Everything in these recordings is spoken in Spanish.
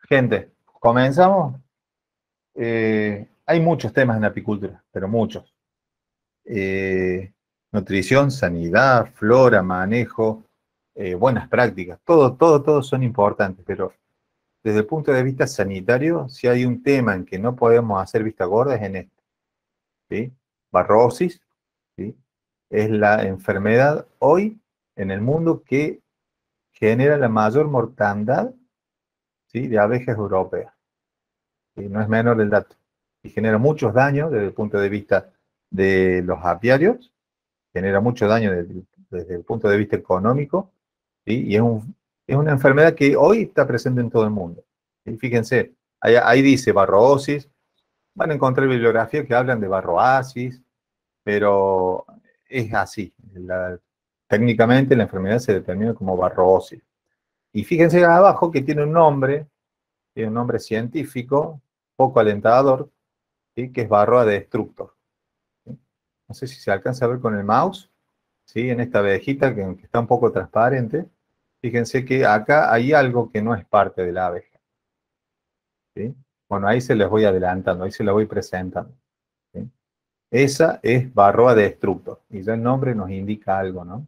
Gente, comenzamos. Hay muchos temas en apicultura, pero muchos. Eh, Nutrición, sanidad, flora, manejo, buenas prácticas, todos son importantes, pero desde el punto de vista sanitario, si hay un tema en que no podemos hacer vista gorda es en este, ¿sí? Barrosis, ¿sí? Es la enfermedad hoy en el mundo que genera la mayor mortandad, ¿sí?, de abejas europeas. Y no es menor el dato. Y genera muchos daños desde el punto de vista de los apiarios, genera mucho daño desde el punto de vista económico, ¿sí? Y es una enfermedad que hoy está presente en todo el mundo. Y fíjense, ahí dice barroosis, van a encontrar bibliografía que hablan de barroasis, pero es así. Técnicamente la enfermedad se determina como barroosis. Y fíjense abajo que tiene un nombre científico, poco alentador, ¿sí?, que es Varroa destructor. ¿Sí? No sé si se alcanza a ver con el mouse, ¿sí?, en esta abejita que está un poco transparente. Fíjense que acá hay algo que no es parte de la abeja, ¿sí? Bueno, ahí se les voy adelantando, ahí se les voy presentando, ¿sí? Esa es Varroa destructor, y ya el nombre nos indica algo, ¿no?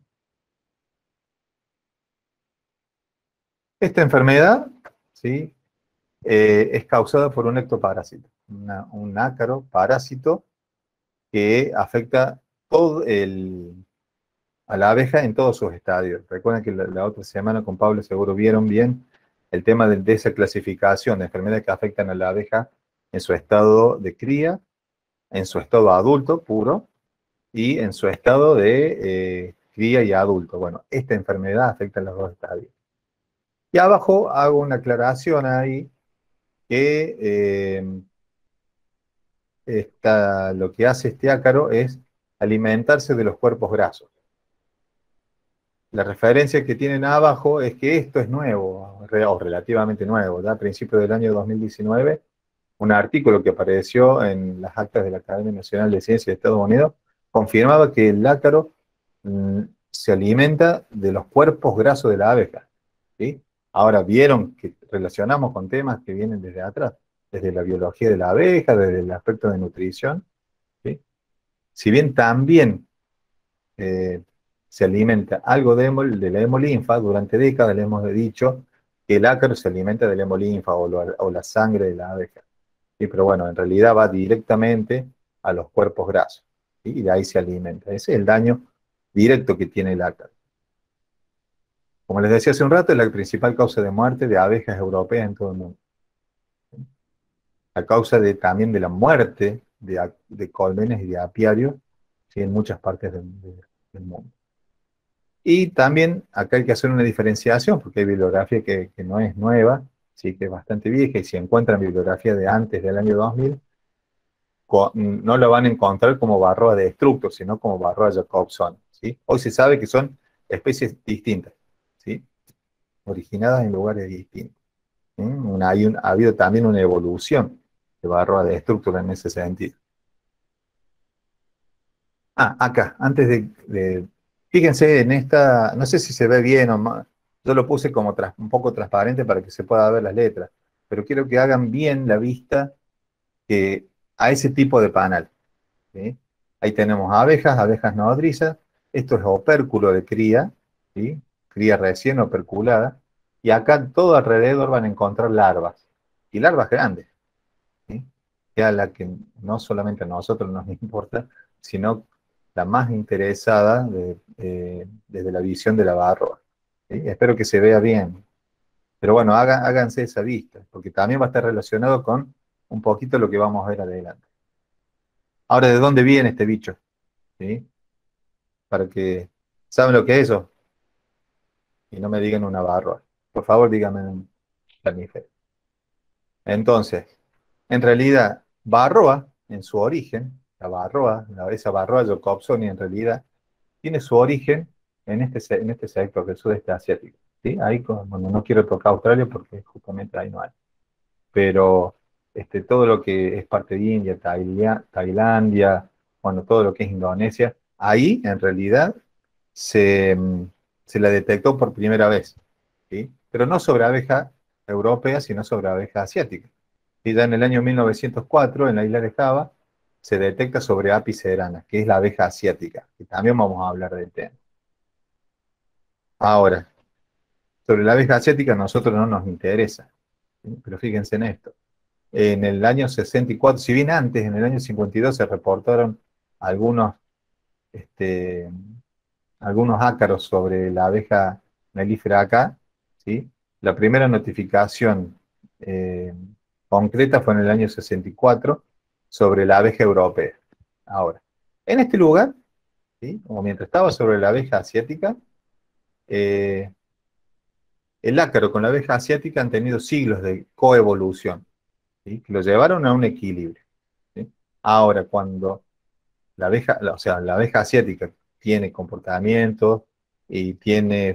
Esta enfermedad, ¿sí?, es causada por un ectoparásito, un ácaro parásito que afecta todo a la abeja en todos sus estadios. Recuerden que la otra semana con Pablo seguro vieron bien el tema de esa clasificación de enfermedades que afectan a la abeja en su estado de cría, en su estado adulto puro y en su estado de cría y adulto. Bueno, esta enfermedad afecta a los dos estadios. Y abajo hago una aclaración ahí que lo que hace este ácaro es alimentarse de los cuerpos grasos. La referencia que tienen abajo es que esto es nuevo, o relativamente nuevo. Ya a principios del año 2019, un artículo que apareció en las actas de la Academia Nacional de Ciencias de Estados Unidos confirmaba que el ácaro se alimenta de los cuerpos grasos de la abeja, ¿sí? Ahora vieron que relacionamos con temas que vienen desde atrás, desde la biología de la abeja, desde el aspecto de nutrición, ¿sí? Si bien también eh, se alimenta algo de la hemolinfa, durante décadas le hemos dicho que el ácaro se alimenta de la hemolinfa o la sangre de la abeja, ¿sí? Pero bueno, en realidad va directamente a los cuerpos grasos, ¿sí? Y de ahí se alimenta. Ese es el daño directo que tiene el ácaro. Como les decía hace un rato, es la principal causa de muerte de abejas europeas en todo el mundo. La causa también de la muerte de colmenas y de apiarios, ¿sí?, en muchas partes del mundo. Y también acá hay que hacer una diferenciación, porque hay bibliografía que no es nueva, sí, que es bastante vieja, y si encuentran bibliografía de antes del año 2000, no lo van a encontrar como Varroa destructor, sino como Varroa jacobsoni, ¿sí? Hoy se sabe que son especies distintas, ¿sí?, originadas en lugares distintos. Ha habido también una evolución de Varroa destructor en ese sentido. Acá, antes fíjense en esta, no sé si se ve bien o más, yo lo puse como un poco transparente para que se pueda ver las letras, pero quiero que hagan bien la vista a ese tipo de panal, ¿sí? Ahí tenemos abejas nodrizas, esto es opérculo de cría, ¿sí?, cría recién operculada, y acá todo alrededor van a encontrar larvas, y larvas grandes, ¿sí?, que a la que no solamente a nosotros nos importa, sino la más interesada desde la visión de la Varroa, ¿sí? Espero que se vea bien, pero bueno, háganse esa vista, porque también va a estar relacionado con un poquito lo que vamos a ver adelante. Ahora, ¿de dónde viene este bicho? ¿Sí? Para que, ¿saben lo que es eso? Y no me digan una Varroa. Por favor, díganme un mamífero. Entonces, en realidad, Varroa, en su origen, esa Varroa jacobsoni en realidad, tiene su origen en este sector del sudeste asiático, ¿sí? Ahí, bueno, no quiero tocar Australia porque justamente ahí no hay. Pero todo lo que es parte de India, Tailandia, bueno, todo lo que es Indonesia, ahí en realidad se, se la detectó por primera vez, ¿sí? Pero no sobre abeja europeas, sino sobre abejas asiáticas. Y ya en el año 1904, en la isla de Java, se detecta sobre Apis cerana, que es la abeja asiática, y también vamos a hablar del tema. Ahora, sobre la abeja asiática a nosotros no nos interesa, ¿sí? Pero fíjense en esto. En el año 64, si bien antes, en el año 52, se reportaron algunos, este, algunos ácaros sobre la abeja melífera acá, ¿sí? La primera notificación eh, concreta fue en el año 64 sobre la abeja europea. Ahora, en este lugar, ¿sí? Como mientras estaba sobre la abeja asiática, eh, el ácaro con la abeja asiática han tenido siglos de coevolución, ¿sí? Que lo llevaron a un equilibrio, ¿sí? Ahora, cuando o sea, la abeja asiática tiene comportamientos y tiene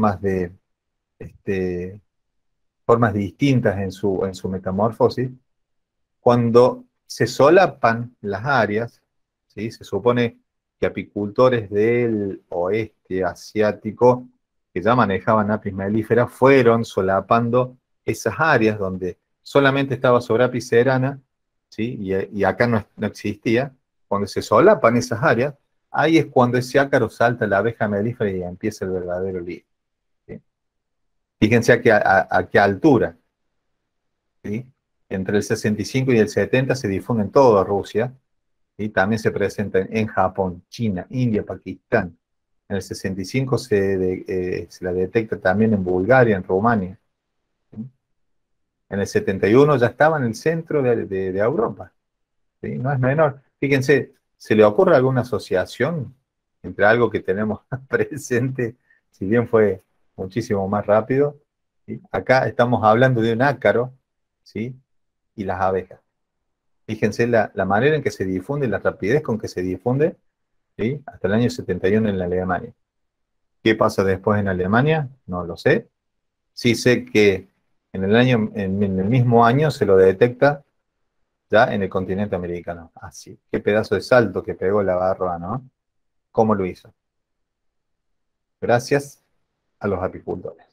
este, formas distintas en su metamorfosis, cuando se solapan las áreas, ¿sí? Se supone que apicultores del oeste asiático que ya manejaban Apis mellifera fueron solapando esas áreas donde solamente estaba sobre Apis cerana, ¿sí? Y acá no existía. Cuando se solapan esas áreas, ahí es cuando ese ácaro salta la abeja melífera y empieza el verdadero lío, ¿sí? Fíjense a qué altura, ¿sí? Entre el 65 y el 70 se difunde en toda Rusia, y también se presenta en Japón, China, India, Pakistán. En el 65 se la detecta también en Bulgaria, en Rumania, ¿sí? En el 71 ya estaba en el centro de Europa, ¿sí? No es menor. Fíjense, ¿se le ocurre alguna asociación entre algo que tenemos presente, si bien fue muchísimo más rápido? ¿Sí? Acá estamos hablando de un ácaro, ¿sí? Y las abejas. Fíjense la manera en que se difunde, la rapidez con que se difunde, ¿sí? Hasta el año 71 en la Alemania. ¿Qué pasa después en Alemania? No lo sé. Sí sé que en el mismo año se lo detecta ya en el continente americano. Así, qué pedazo de salto que pegó la barra, ¿no? ¿Cómo lo hizo? Gracias a los apicultores.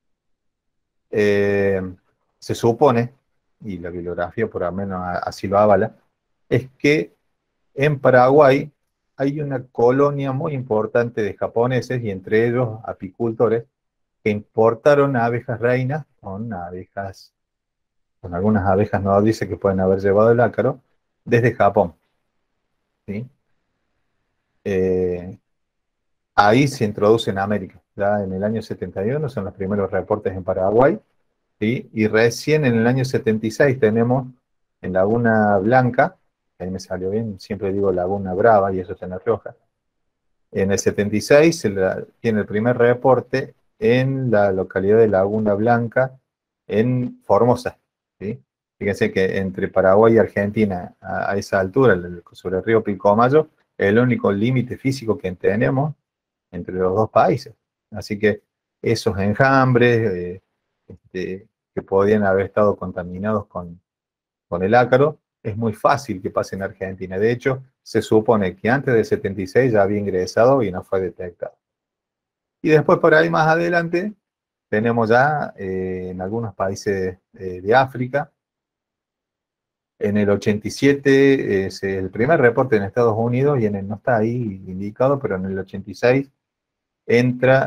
Eh, Se supone, y la bibliografía por lo menos así lo avala, es que en Paraguay hay una colonia muy importante de japoneses y entre ellos apicultores que importaron abejas reinas con algunas abejas nodrizas que pueden haber llevado el ácaro desde Japón, ¿sí? Eh, Ahí se introduce en América. Ya en el año 71 son los primeros reportes en Paraguay, ¿sí? Y recién en el año 76 tenemos en Laguna Blanca, ahí me salió bien, siempre digo Laguna Brava y eso está en La Rioja. En el 76 tiene el primer reporte en la localidad de Laguna Blanca, en Formosa, ¿sí? Fíjense que entre Paraguay y Argentina, a esa altura, sobre el río Pilcomayo, es el único límite físico que tenemos entre los dos países. Así que esos enjambres que podían haber estado contaminados con el ácaro, es muy fácil que pase en Argentina. De hecho, se supone que antes del 76 ya había ingresado y no fue detectado. Y después por ahí más adelante tenemos ya en algunos países de África. En el 87 es el primer reporte en Estados Unidos y no está ahí indicado, pero en el 86 entra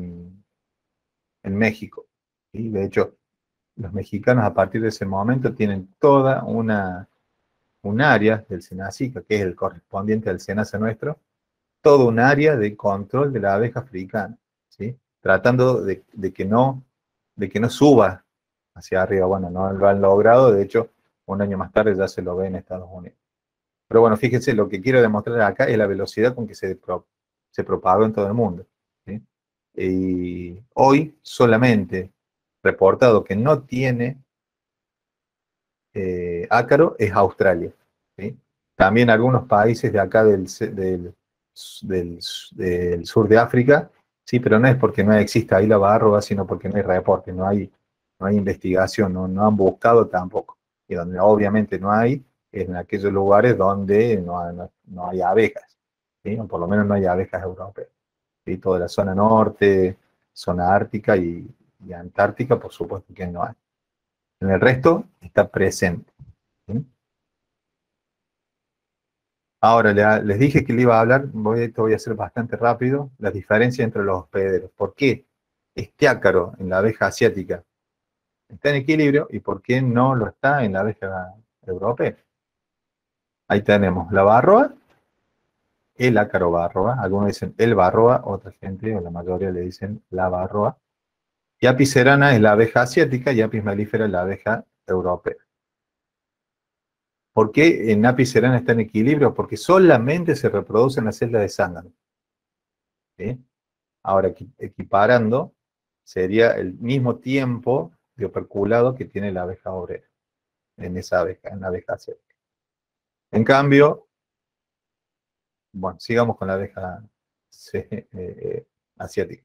en México. ¿Sí? De hecho, los mexicanos a partir de ese momento tienen toda un área del SENACICA, que es el correspondiente al SENASA nuestro, todo un área de control de la abeja africana, ¿sí? Tratando de que no suba hacia arriba. Bueno, no lo han logrado, de hecho, un año más tarde ya se lo ve en Estados Unidos. Pero bueno, fíjense, lo que quiero demostrar acá es la velocidad con que se propagó en todo el mundo, ¿sí? Y hoy solamente reportado que no tiene ácaro es Australia, ¿sí? También algunos países de acá del, del sur de África, sí, pero no es porque no exista ahí la barroa, sino porque no hay reporte, no hay investigación, no han buscado tampoco. Y donde obviamente no hay, es en aquellos lugares donde no hay abejas, ¿sí? O por lo menos no hay abejas europeas, ¿sí? Toda la zona norte, zona ártica y Antártica, por supuesto que no hay. En el resto está presente. ¿Sí? Ahora, les dije que le iba a hablar, esto voy a hacer bastante rápido, las diferencias entre los hospederos. ¿Por qué este ácaro en la abeja asiática está en equilibrio y por qué no lo está en la abeja europea? Ahí tenemos la barroa, el ácaro barroa, algunos dicen el barroa, otra gente, o la mayoría le dicen la barroa. Y Apis cerana es la abeja asiática y Apis mellifera es la abeja europea. ¿Por qué en Apis cerana está en equilibrio? Porque solamente se reproducen las celdas de zángano. ¿Sí? Ahora, equiparando, sería el mismo tiempo de operculado que tiene la abeja obrera en esa abeja, en la abeja asiática. En cambio, bueno, sigamos con la abeja asiática.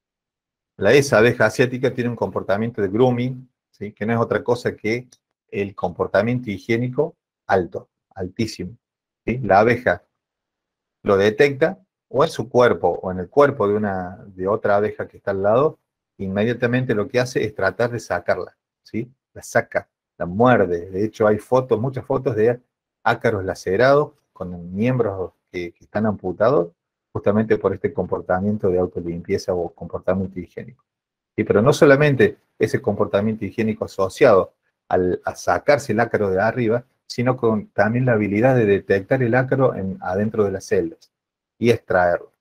Esa abeja asiática tiene un comportamiento de grooming, ¿sí? Que no es otra cosa que el comportamiento higiénico alto, altísimo. ¿Sí? La abeja lo detecta o en su cuerpo o en el cuerpo de otra abeja que está al lado, inmediatamente lo que hace es tratar de sacarla, ¿sí? La saca, la muerde. De hecho, hay fotos, muchas fotos de ácaros lacerados con miembros que están amputados justamente por este comportamiento de autolimpieza o comportamiento higiénico. ¿Sí? Pero no solamente ese comportamiento higiénico asociado a sacarse el ácaro de arriba, sino con también la habilidad de detectar el ácaro adentro de las celdas y extraerlo.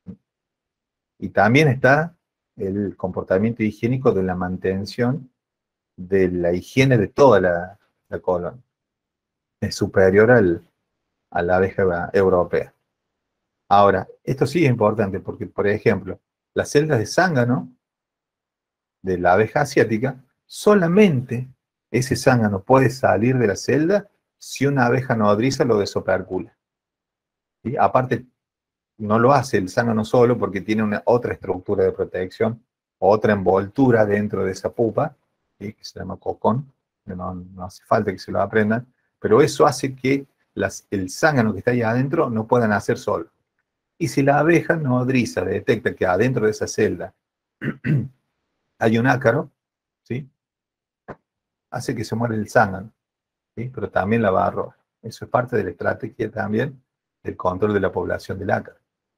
Y también está el comportamiento higiénico de la mantención de la higiene de toda la colonia. Es superior a la abeja europea. Ahora, esto sí es importante porque, por ejemplo, las celdas de zángano de la abeja asiática, solamente ese zángano puede salir de la celda si una abeja nodriza lo desopercula. ¿Sí? Aparte, no lo hace el zángano solo porque tiene otra estructura de protección, otra envoltura dentro de esa pupa, ¿sí? Que se llama cocón, no hace falta que se lo aprendan, pero eso hace que el zángano que está ahí adentro no pueda nacer solo. Y si la abeja nodriza detecta que adentro de esa celda hay un ácaro, ¿sí? Hace que se muera el zángano, ¿sí? Pero también la va a robar. Eso es parte de la estrategia también del control de la población del ácaro.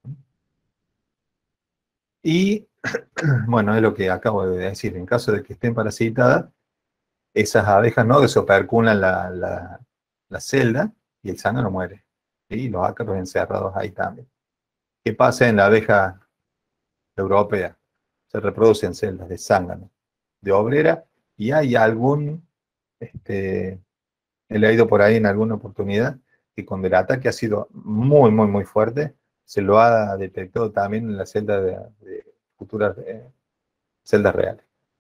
Y bueno, es lo que acabo de decir. En caso de que estén parasitadas, esas abejas no desoperculan la celda y el zángano muere. ¿Sí? Y los ácaros encerrados ahí también. ¿Qué pasa en la abeja europea? Se reproducen celdas de zángano, de obrera, y hay algún, he leído por ahí en alguna oportunidad, que cuando el ataque ha sido muy, muy, muy fuerte, se lo ha detectado también en la celda de futuras celdas reales.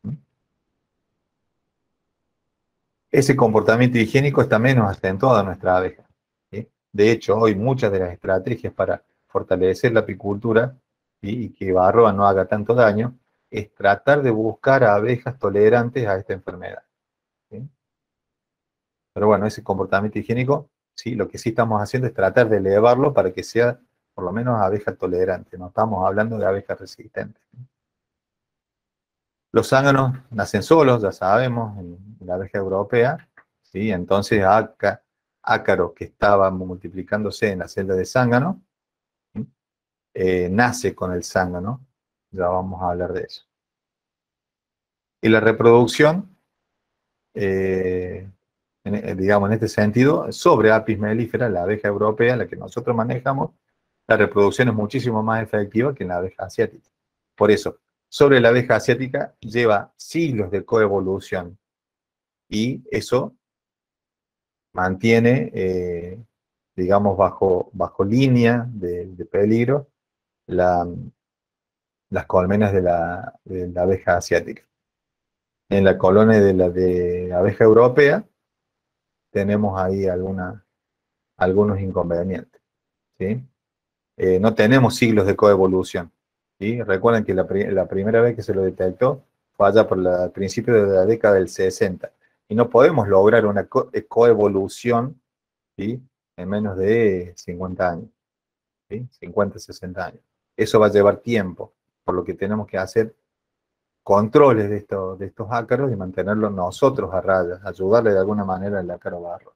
Ese comportamiento higiénico está menos acentuado en nuestra abeja. ¿Sí? De hecho, hoy muchas de las estrategias para fortalecer la apicultura, ¿sí? Y que varroa no haga tanto daño, es tratar de buscar a abejas tolerantes a esta enfermedad. ¿Sí? Pero bueno, ese comportamiento higiénico, ¿sí? Lo que sí estamos haciendo es tratar de elevarlo para que sea por lo menos abeja tolerante. No estamos hablando de abejas resistentes. Los zánganos nacen solos, ya sabemos, en la abeja europea, ¿sí? Entonces ácaro que estaba multiplicándose en la celda de zángano, ¿sí? Nace con el zángano, ya vamos a hablar de eso. Y la reproducción, digamos en este sentido, sobre Apis mellifera, la abeja europea, la que nosotros manejamos, la reproducción es muchísimo más efectiva que en la abeja asiática. Por eso, sobre la abeja asiática lleva siglos de coevolución y eso mantiene, digamos, bajo línea de peligro las colmenas de la abeja asiática. En la colonia de abeja europea tenemos ahí algunos inconvenientes, ¿sí? No tenemos siglos de coevolución, ¿sí? Recuerden que la primera vez que se lo detectó fue allá por el principio de la década del 60, y no podemos lograr una coevolución, ¿sí? En menos de 50 años, ¿sí? 50, 60 años. Eso va a llevar tiempo, por lo que tenemos que hacer controles de estos ácaros y mantenerlos nosotros a raya, ayudarle de alguna manera al ácaro barro.